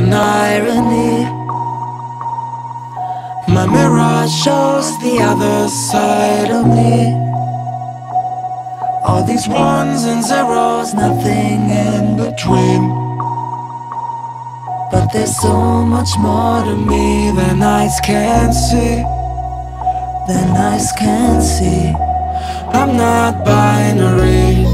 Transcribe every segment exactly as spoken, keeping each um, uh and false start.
an irony. My mirror shows the other side of me. All these ones and zeros, nothing in between. But there's so much more to me than eyes can see, than eyes can see. I'm not binary.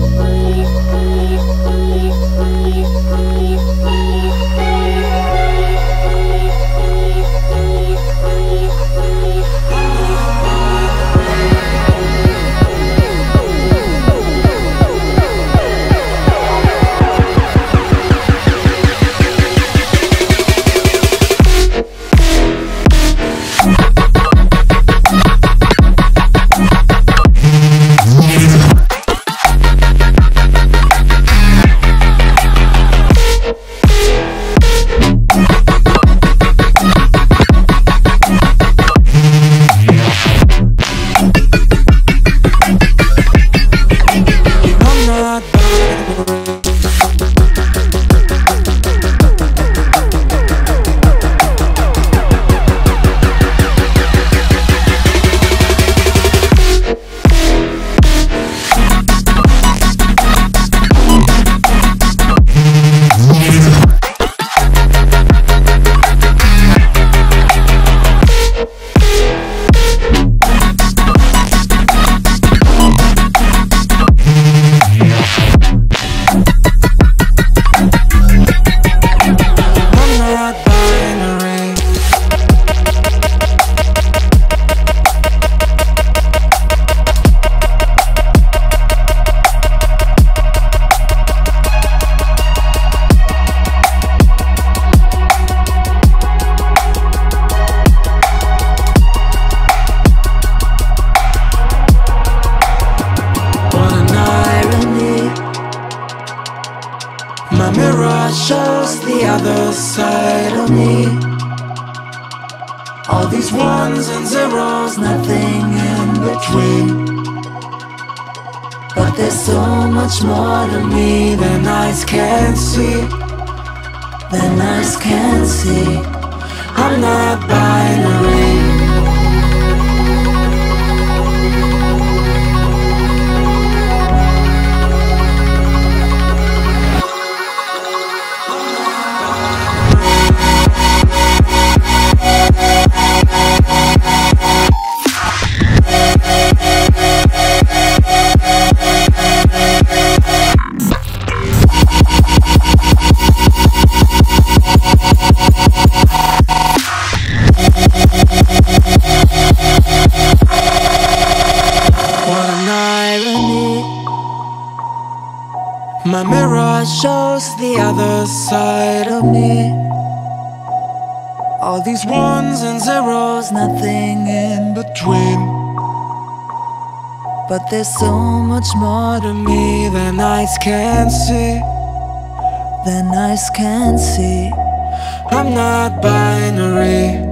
My mirror shows the other side of me. All these ones and zeros, nothing in between. But there's so much more to me than eyes can see, than eyes can see. I'm not binary. My mirror shows the other side of me. All these ones and zeros, nothing in between. But there's so much more to me than eyes can see, than eyes can see. I'm not binary.